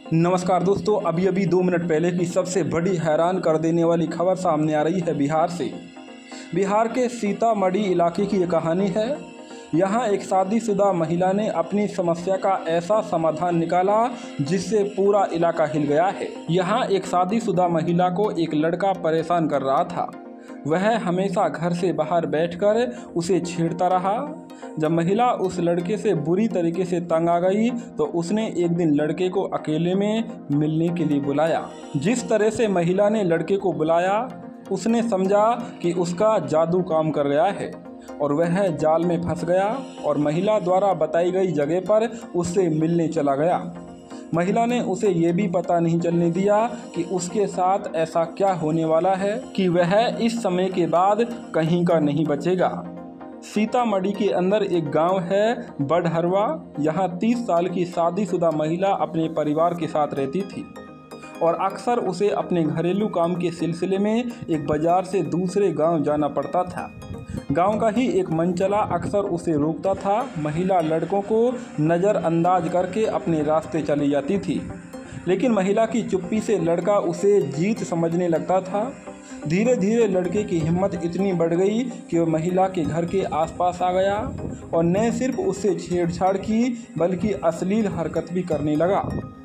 नमस्कार दोस्तों, अभी अभी 2 मिनट पहले की सबसे बड़ी हैरान कर देने वाली खबर सामने आ रही है बिहार से। बिहार के सीतामढ़ी इलाके की ये कहानी है। यहाँ एक शादीशुदा महिला ने अपनी समस्या का ऐसा समाधान निकाला जिससे पूरा इलाका हिल गया है। यहाँ एक शादीशुदा महिला को एक लड़का परेशान कर रहा था। वह हमेशा घर से बाहर बैठकर उसे छेड़ता रहा। जब महिला उस लड़के से बुरी तरीके से तंग आ गई तो उसने एक दिन लड़के को अकेले में मिलने के लिए बुलाया। जिस तरह से महिला ने लड़के को बुलाया, उसने समझा कि उसका जादू काम कर गया है और वह जाल में फंस गया और महिला द्वारा बताई गई जगह पर उससे मिलने चला गया। महिला ने उसे ये भी पता नहीं चलने दिया कि उसके साथ ऐसा क्या होने वाला है कि वह इस समय के बाद कहीं का नहीं बचेगा। सीतामढ़ी के अंदर एक गांव है बड़हरवा। यहाँ 30 साल की शादीशुदा महिला अपने परिवार के साथ रहती थी और अक्सर उसे अपने घरेलू काम के सिलसिले में एक बाजार से दूसरे गांव जाना पड़ता था। गांव का ही एक मनचला अक्सर उसे रोकता था। महिला लड़कों को नज़रअंदाज करके अपने रास्ते चली जाती थी, लेकिन महिला की चुप्पी से लड़का उसे जीत समझने लगता था। धीरे धीरे लड़के की हिम्मत इतनी बढ़ गई कि वह महिला के घर के आसपास आ गया और न सिर्फ उससे छेड़छाड़ की बल्कि अश्लील हरकत भी करने लगा।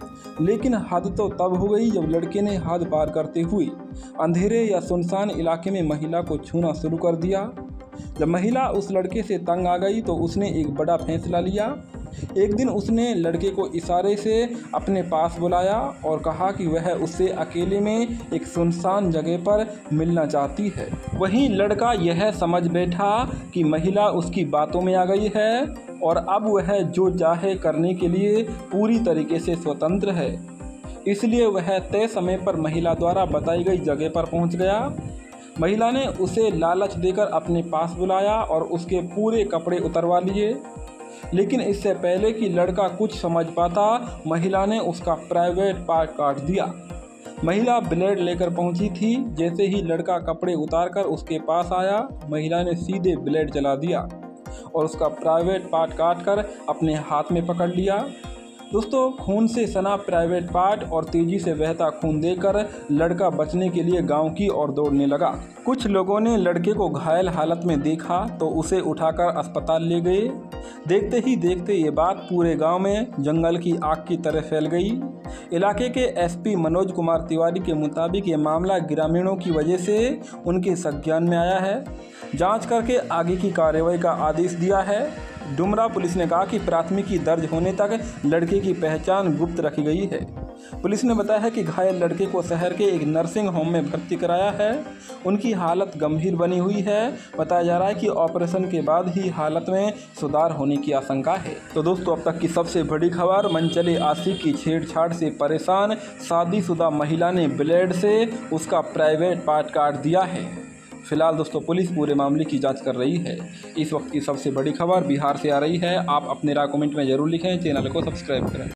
लेकिन हद तो तब हो गई जब लड़के ने हद पार करते हुए अंधेरे या सुनसान इलाके में महिला को छूना शुरू कर दिया। जब महिला उस लड़के से तंग आ गई तो उसने एक बड़ा फैसला लिया। एक दिन उसने लड़के को इशारे से अपने पास बुलाया और कहा कि वह उससे अकेले में एक सुनसान जगह पर मिलना चाहती है। वहीं लड़का यह समझ बैठा कि महिला उसकी बातों में आ गई है और अब वह जो चाहे करने के लिए पूरी तरीके से स्वतंत्र है। इसलिए वह तय समय पर महिला द्वारा बताई गई जगह पर पहुंच गया। महिला ने उसे लालच देकर अपने पास बुलाया और उसके पूरे कपड़े उतरवा लिए। लेकिन इससे पहले कि लड़का कुछ समझ पाता, महिला ने उसका प्राइवेट पार्ट काट दिया। महिला ब्लेड लेकर पहुंची थी। जैसे ही लड़का कपड़े उतारकर उसके पास आया, महिला ने सीधे ब्लेड चला दिया और उसका प्राइवेट पार्ट काटकर अपने हाथ में पकड़ लिया। दोस्तों, खून से सना प्राइवेट पार्ट और तेजी से बहता खून देखकर लड़का बचने के लिए गांव की ओर दौड़ने लगा। कुछ लोगों ने लड़के को घायल हालत में देखा तो उसे उठाकर अस्पताल ले गए। देखते ही देखते ये बात पूरे गांव में जंगल की आग की तरह फैल गई। इलाके के एसपी मनोज कुमार तिवारी के मुताबिक ये मामला ग्रामीणों की वजह से उनके संज्ञान में आया है। जांच करके आगे की कार्रवाई का आदेश दिया है। डुमरा पुलिस ने कहा कि प्राथमिकी दर्ज होने तक लड़के की पहचान गुप्त रखी गई है। पुलिस ने बताया है कि घायल लड़के को शहर के एक नर्सिंग होम में भर्ती कराया है। उनकी हालत गंभीर बनी हुई है। बताया जा रहा है कि ऑपरेशन के बाद ही हालत में सुधार होने की आशंका है। तो दोस्तों, अब तक की सबसे बड़ी खबर, मनचले आशिक की छेड़छाड़ से परेशान शादीशुदा महिला ने ब्लेड से उसका प्राइवेट पार्ट काट दिया है। फिलहाल दोस्तों, पुलिस पूरे मामले की जांच कर रही है। इस वक्त की सबसे बड़ी खबर बिहार से आ रही है। आप अपने राय कमेंट में जरूर लिखें, चैनल को सब्सक्राइब करें।